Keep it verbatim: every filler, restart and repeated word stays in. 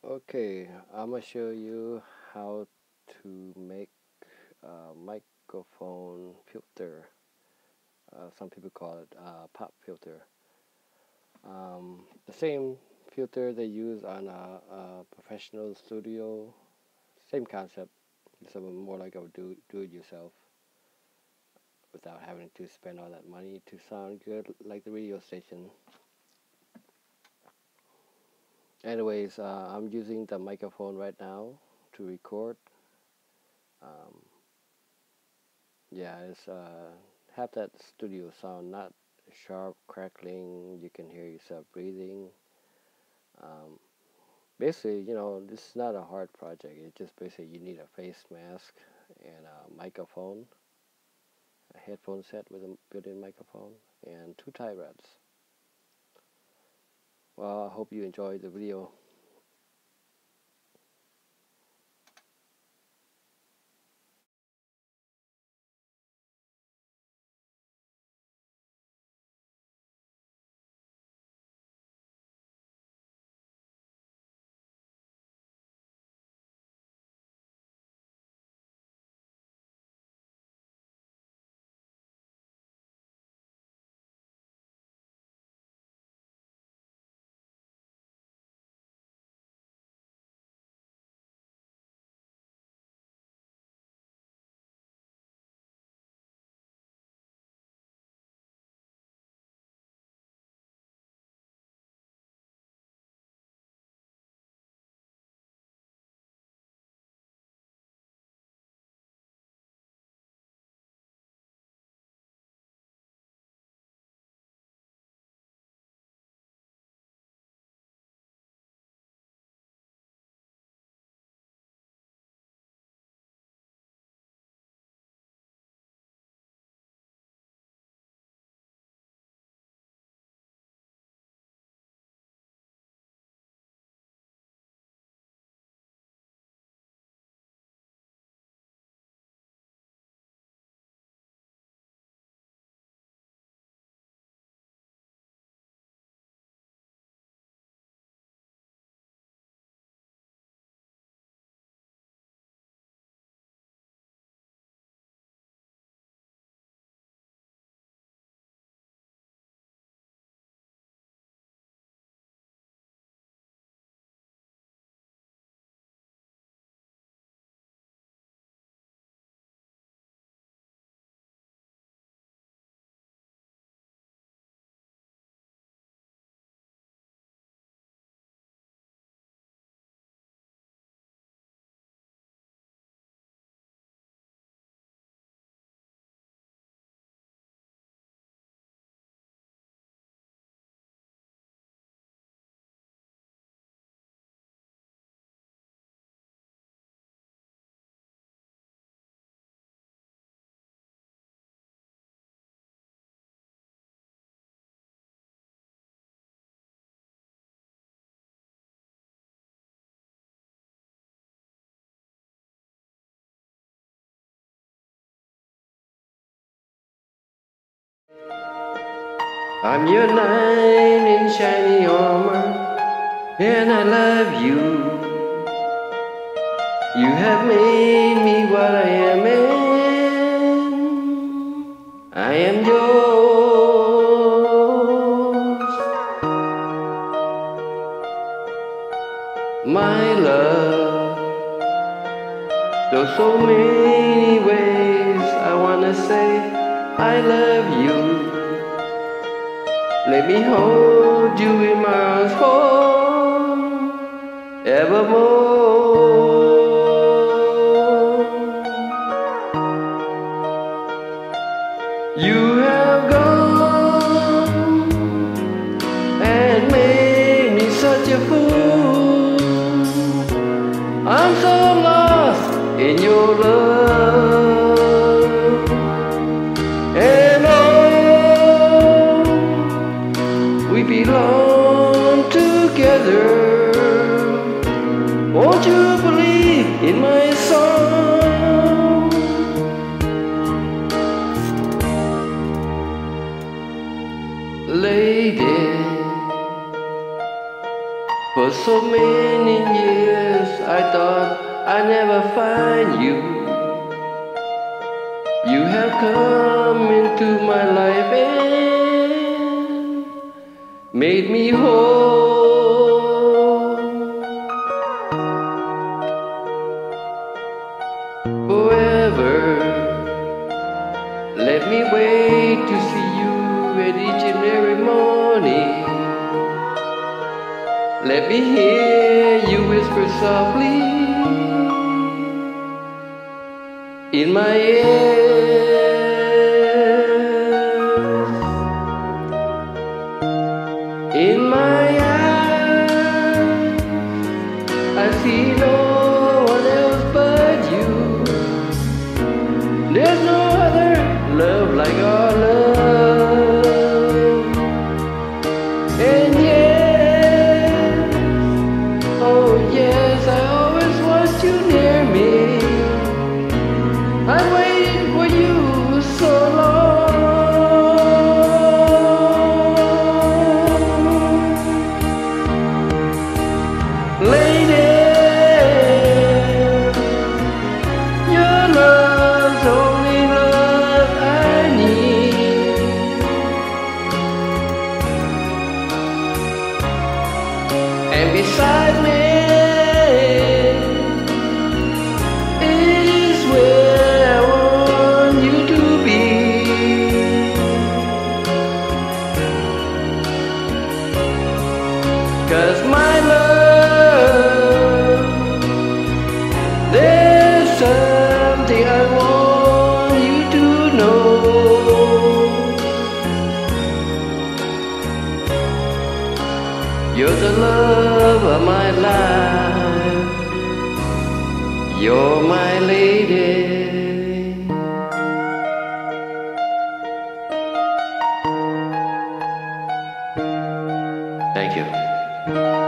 Okay, I'm gonna show you how to make a microphone filter. Uh, some people call it uh, pop filter. Um, the same filter they use on a, a professional studio. Same concept. It's a, more like a do do it yourself without having to spend all that money to sound good like the radio station. Anyways, uh, I'm using the microphone right now to record. Um, Yeah, it's uh have that studio sound, not sharp crackling. You can hear yourself breathing. Um, Basically, you know, this is not a hard project. It's just basically you need a face mask and a microphone, a headphone set with a built-in microphone, and two tie rods. Well, I hope you enjoyed the video. I'm your knight in shiny armor, and I love you. You have made me what I am, and I am yours. My love, there's so many ways I wanna say I love you. Let me hold you in my arms forevermore. You have gone and made me such a fool. I'm so lost in your love, and oh, we belong together. Won't you believe in my song? Lady, For so many years I thought I'd never find you. You have come into my life and made me whole. Forever, let me wait to see you at each and every morning. Let me hear you whisper softly in my ears. In my eyes, I see no one else but you. There's no other love like our love. And yes, oh yes, I always want you near me. I waited for you so long. Lady, your love's only love I need. And beside me is where I want you to be. 'Cause my love, there's something I want you to know. You're the love of my life. You're my lady. Thank you.